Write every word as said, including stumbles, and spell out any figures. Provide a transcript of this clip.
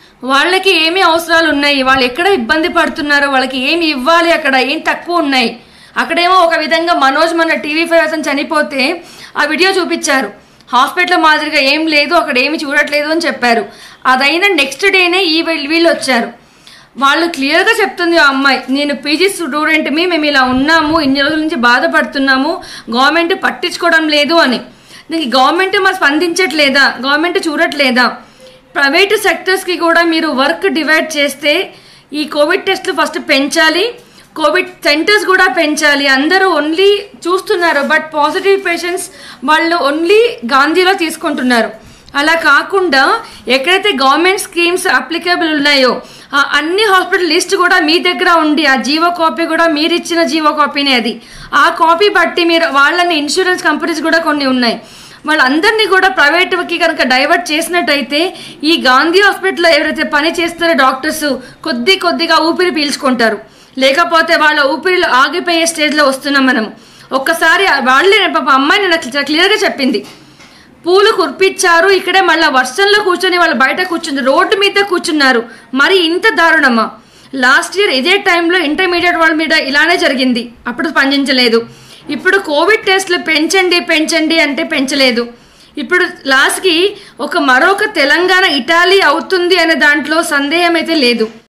వాళ్ళకి ఏమి అవసరాలు ఉన్నాయి, వాళ్ళు ఎక్కడ ఇబ్బంది పడుతున్నారో, వాళ్ళకి ఏమి ఇవ్వాలి, అక్కడ ఏం తక్కువ ఉన్నాయి. అక్కడేమో ఒక విధంగా మనోజ్ మన టీవీ ఫైవ్ అతను చనిపోతే ఆ వీడియో చూపించారు. హాస్పిటల్ మాదిరిగా ఏం లేదు, అక్కడ ఏమి చూడట్లేదు అని చెప్పారు. అదైనా నెక్స్ట్ డేనే ఈ వీళ్ళు వచ్చారు. వాళ్ళు క్లియర్గా చెప్తుంది ఆ అమ్మాయి, నేను పీజీ స్టూడెంట్మి, మేము ఇలా ఉన్నాము, ఇన్ని రోజుల నుంచి బాధపడుతున్నాము, గవర్నమెంట్ పట్టించుకోవడం లేదు అని. దీనికి గవర్నమెంట్ మరి స్పందించట్లేదా, గవర్నమెంట్ చూడట్లేదా? ప్రైవేటు సెక్టర్స్కి కూడా మీరు వర్క్ డివైడ్ చేస్తే ఈ కోవిడ్ టెస్ట్లు ఫస్ట్ పెంచాలి, కోవిడ్ సెంటర్స్ కూడా పెంచాలి. అందరూ ఓన్లీ చూస్తున్నారు, బట్ పాజిటివ్ పేషెంట్స్ వాళ్ళు ఓన్లీ గాంధీలో తీసుకుంటున్నారు. అలా కాకుండా ఎక్కడైతే గవర్నమెంట్ స్కీమ్స్ అప్లికబుల్ ఉన్నాయో ఆ అన్ని హాస్పిటల్ లిస్ట్ కూడా మీ దగ్గర ఉండి, ఆ జీవో కాపీ కూడా మీరు ఇచ్చిన జీవో కాపీనే అది. ఆ కాపీ బట్టి మీరు వాళ్ళని ఇన్సూరెన్స్ కంపెనీస్ కూడా కొన్ని ఉన్నాయి, వాళ్ళందరినీ కూడా ప్రైవేట్కి కనుక డైవర్ట్ చేసినట్టయితే ఈ గాంధీ హాస్పిటల్లో ఎవరైతే పని చేస్తారో డాక్టర్స్ కొద్ది కొద్దిగా ఊపిరి పీల్చుకుంటారు. లేకపోతే వాళ్ళ ఊపిరిలో ఆగిపోయే స్టేజ్లో వస్తున్నాం మనం. ఒక్కసారి వాళ్ళే పాప అమ్మాయిని నాకు క్లియర్గా చెప్పింది, పూలు కుర్పించారు, ఇక్కడే మళ్ళీ వర్షంలో కూర్చొని వాళ్ళు బయట కూర్చుంది, రోడ్డు మీద కూర్చున్నారు. మరి ఇంత దారుణమా? లాస్ట్ ఇయర్ ఇదే టైంలో ఇంటర్మీడియట్ వాళ్ళ మీద ఇలానే జరిగింది, అప్పుడు స్పందించలేదు. ఇప్పుడు కోవిడ్ టెస్ట్లు పెంచండి పెంచండి అంటే పెంచలేదు. ఇప్పుడు లాస్ట్కి ఒక మరొక తెలంగాణ ఇటాలీ అవుతుంది అనే దాంట్లో సందేహం అయితే లేదు.